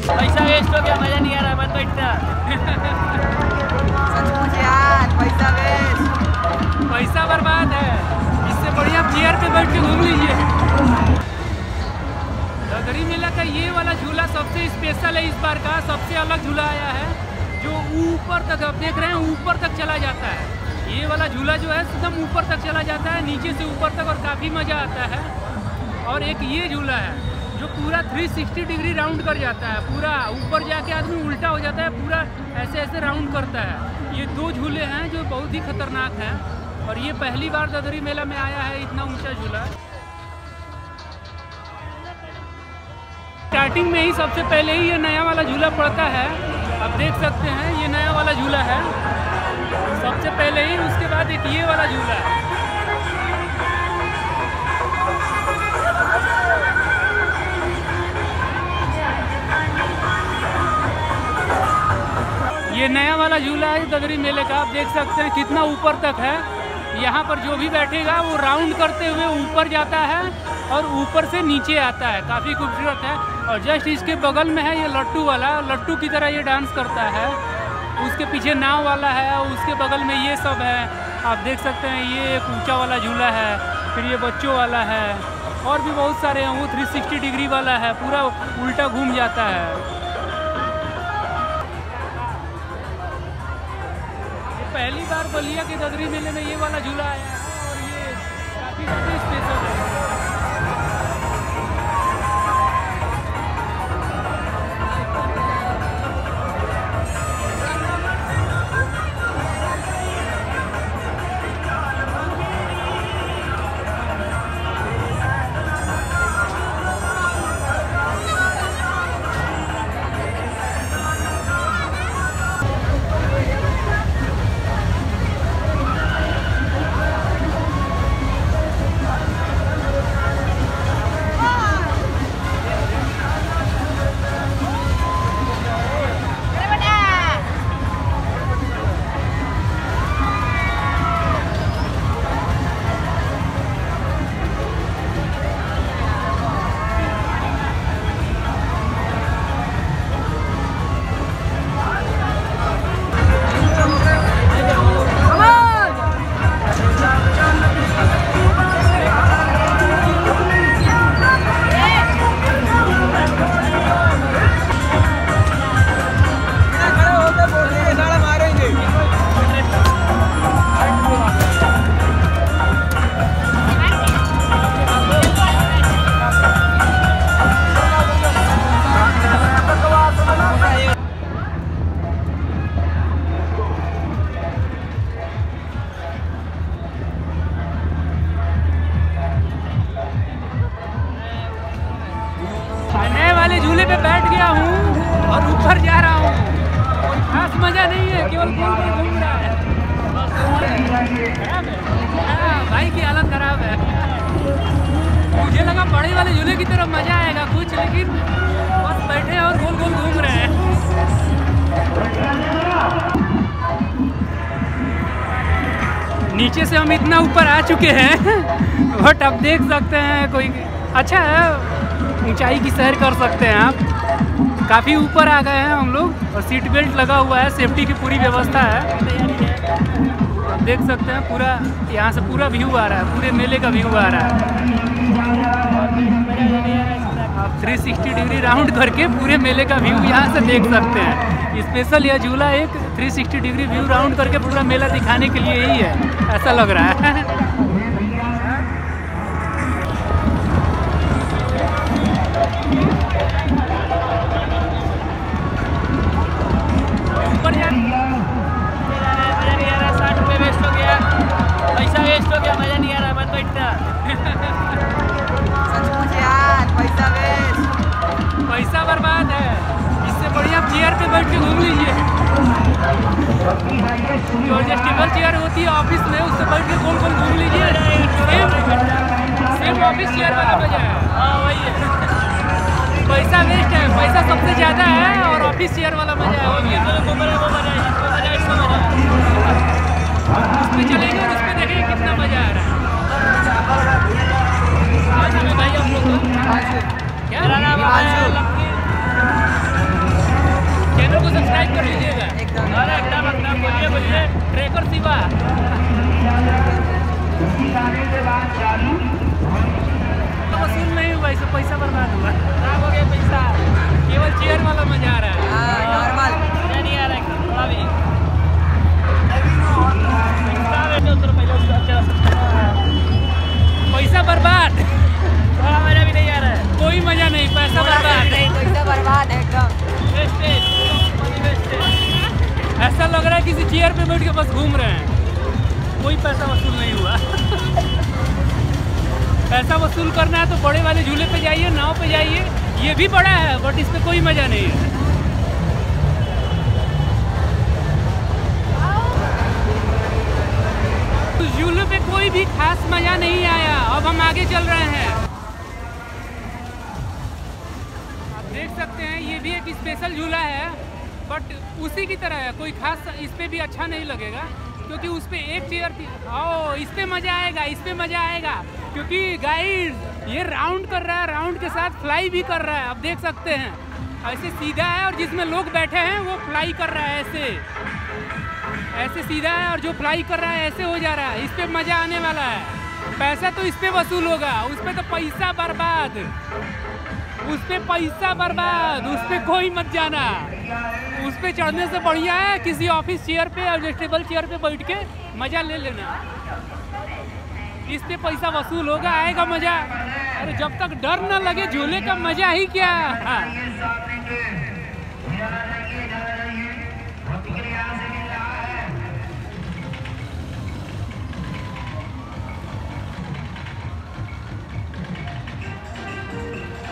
पैसा वेस्ट हो गया, मजा नहीं आ रहा, मत बैठना। सचमुच यार, पैसा वेस्ट, पैसा बर्बाद है। इससे बढ़िया चेयर पे बैठ के घूम लीजिए। ददरी मेला का ये वाला झूला सबसे स्पेशल है, इस बार का सबसे अलग झूला आया है, जो ऊपर तक आप देख रहे हैं, ऊपर तक चला जाता है। ये वाला झूला जो है एकदम ऊपर तक चला जाता है, नीचे से ऊपर तक, और काफ़ी मज़ा आता है। और एक ये झूला है जो पूरा 360 डिग्री राउंड कर जाता है, पूरा ऊपर जाके आदमी उल्टा हो जाता है, पूरा ऐसे ऐसे राउंड करता है। ये दो झूले हैं जो बहुत ही खतरनाक हैं, और ये पहली बार ददरी मेला में आया है इतना ऊंचा झूला। स्टार्टिंग में ही सबसे पहले ही ये नया वाला झूला पड़ता है, आप देख सकते हैं, ये नया वाला झूला है सबसे पहले ही। उसके बाद एक ये वाला झूला है, ये नया वाला झूला है ददरी मेले का। आप देख सकते हैं कितना ऊपर तक है। यहाँ पर जो भी बैठेगा वो राउंड करते हुए ऊपर जाता है और ऊपर से नीचे आता है, काफ़ी खूबसूरत है। और जस्ट इसके बगल में है ये लट्टू वाला, लट्टू की तरह ये डांस करता है। उसके पीछे नाव वाला है, उसके बगल में ये सब है, आप देख सकते हैं। ये एक ऊंचा वाला झूला है, फिर ये बच्चों वाला है, और भी बहुत सारे हैं। वो 360 डिग्री वाला है, पूरा उल्टा घूम जाता है। पहली बार बलिया के ददरी मेले में ये वाला झूला आया है, और ये काफ़ी ज़्यादा स्पेशल है। झूले पे बैठ गया हूँ और ऊपर जा रहा हूँ, कोई खास मजा नहीं है, केवल घूम रहा है। भाई की हालत खराब है। मुझे लगा बड़े वाले झूले की तरफ मजा आएगा कुछ, लेकिन बस बैठे और गोल गोल घूम रहे हैं। नीचे से हम इतना ऊपर आ चुके हैं, बट आप देख सकते हैं कोई अच्छा है, ऊंचाई की सैर कर सकते हैं आप। काफ़ी ऊपर आ गए हैं हम लोग, और सीट बेल्ट लगा हुआ है, सेफ्टी की पूरी व्यवस्था है। आप देख सकते हैं पूरा यहाँ से पूरा व्यू आ रहा है, पूरे मेले का व्यू आ रहा है। आप 360 डिग्री राउंड करके पूरे मेले का व्यू यहाँ से देख सकते हैं। स्पेशल यह झूला एक 360 डिग्री व्यू राउंड करके पूरा मेला दिखाने के लिए ही है, ऐसा लग रहा है। पैसा वेस्ट हो गया, मजा नहीं आ रहा, मत बैठना। सचमुच यार, पैसा वेस्ट, पैसा बर्बाद है। इससे बढ़िया चेयर पे बैठ के घूम लीजिए। जो एडजस्टेबल चेयर होती है ऑफिस में, उससे बैठ के गोल गोल घूम लीजिए। सेम ऑफिस चेयर वाला मजा है। हाँ वही है। पैसा वेस्ट है, पैसा सबसे ज़्यादा है, और ऑफिस चेयर वाला मजा है वो भी है। वो मजा है, उसमें चलेंगे और उसमें देखेंगे कितना मजा आ रहा है। आज हमें भाई हम लोग क्या नाम है? हुआ, इससे पैसा बर्बाद हुआ। खराब हो गया पैसा। केवल चेयर वाला मजा आ रहा है। नॉर्मल मजा नहीं आ रहा है थोड़ा भी। पैसा बैठे उधर पहले उसका अच्छा पैसा बर्बाद, थोड़ा मजा भी नहीं आ रहा है। कोई मजा नहीं, पैसा बर्बाद। नहीं, पैसा बर्बाद है एकदम। Wastage, money wastage. ऐसा लग रहा है किसी चेयर पे बैठ के बस घूम रहे हैं, कोई पैसा वसूल नहीं हुआ। पैसा वसूल करना है तो बड़े वाले झूले पे जाइए, नाव पे जाइए, ये भी बड़ा है बट इसमें कोई मजा नहीं है। उस झूले पे कोई भी खास मजा नहीं आया। अब हम आगे चल रहे हैं। आप देख सकते हैं ये भी एक स्पेशल झूला है बट उसी की तरह है, कोई खास इस पे भी अच्छा नहीं लगेगा क्योंकि उस पे एक चेयर थी। ओ, इस पे मजा आएगा, इस पे मजा आएगा क्योंकि गाइस ये राउंड कर रहा है, राउंड के साथ फ्लाई भी कर रहा है। आप देख सकते हैं ऐसे सीधा है और जिसमें लोग बैठे हैं वो फ्लाई कर रहा है, ऐसे सीधा है और जो फ्लाई कर रहा है ऐसे हो जा रहा है। इस पे मजा आने वाला है। पैसा तो इस पे वसूल होगा, उस पे तो पैसा बर्बाद, उस पे पैसा बर्बाद, उस पे कोई मत जाना। उस पे चढ़ने से बढ़िया है किसी ऑफिस चेयर पे एडजस्टेबल चेयर पे बैठ के मजा ले लेना। इस पे पैसा वसूल होगा, आएगा मजा। अरे जब तक डर न लगे झूले का मजा ही क्या।